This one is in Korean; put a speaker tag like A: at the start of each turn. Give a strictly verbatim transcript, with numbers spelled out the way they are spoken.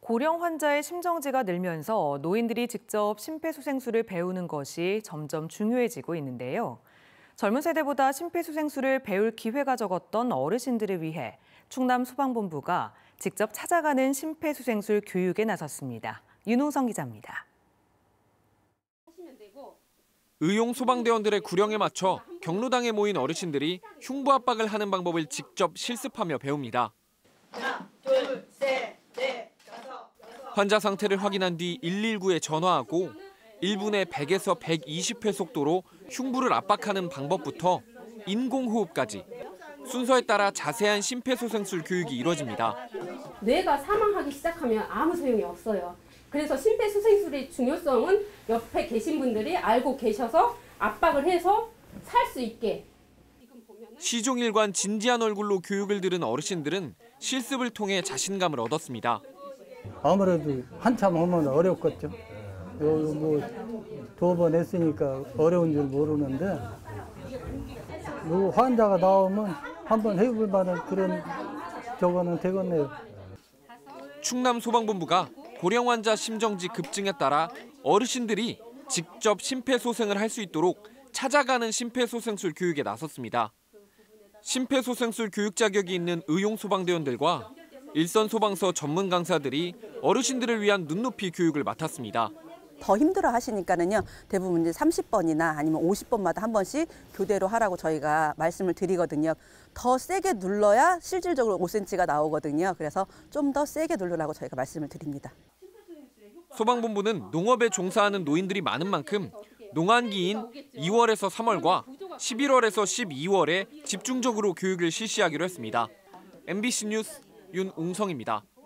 A: 고령 환자의 심정지가 늘면서 노인들이 직접 심폐소생술을 배우는 것이 점점 중요해지고 있는데요. 젊은 세대보다 심폐소생술을 배울 기회가 적었던 어르신들을 위해 충남 소방본부가 직접 찾아가는 심폐소생술 교육에 나섰습니다. 윤홍성 기자입니다.
B: 의용 소방대원들의 구령에 맞춰 경로당에 모인 어르신들이 흉부 압박을 하는 방법을 직접 실습하며 배웁니다. 하나, 둘, 셋, 넷, 다섯, 여섯. 환자 상태를 확인한 뒤 일일구에 전화하고 일 분에 백에서 백이십 회 속도로 흉부를 압박하는 방법부터 인공호흡까지 순서에 따라 자세한 심폐소생술 교육이 이루어집니다.
C: 뇌가 사망하기 시작하면 아무 소용이 없어요. 그래서 심폐소생술의 중요성은 옆에 계신 분들이 알고 계셔서 압박을 해서 살 수 있게.
B: 시종일관 진지한 얼굴로 교육을 들은 어르신들은 실습을 통해 자신감을 얻었습니다.
D: 아무래도 한참 하면 어렵겠죠. 뭐 두 번 했으니까 어려운 줄 모르는데 뭐 환자가 나오면 한번 해볼 만한 그런 저거는 되겠네요.
B: 충남 소방본부가 고령 환자 심정지 급증에 따라 어르신들이 직접 심폐소생을 할 수 있도록 찾아가는 심폐소생술 교육에 나섰습니다. 심폐소생술 교육 자격이 있는 의용 소방대원들과 일선 소방서 전문 강사들이 어르신들을 위한 눈높이 교육을 맡았습니다.
E: 더 힘들어 하시니까는요, 대부분 이제 삼십 번이나 아니면 오십 번마다 한 번씩 교대로 하라고 저희가 말씀을 드리거든요. 더 세게 눌러야 실질적으로 오 센티미터가 나오거든요. 그래서 좀 더 세게 누르라고 저희가 말씀을 드립니다.
B: 소방본부는 농업에 종사하는 노인들이 많은 만큼 농한기인 이월에서 삼월과 십일월에서 십이월에 집중적으로 교육을 실시하기로 했습니다. 엠비씨 뉴스 윤웅성입니다.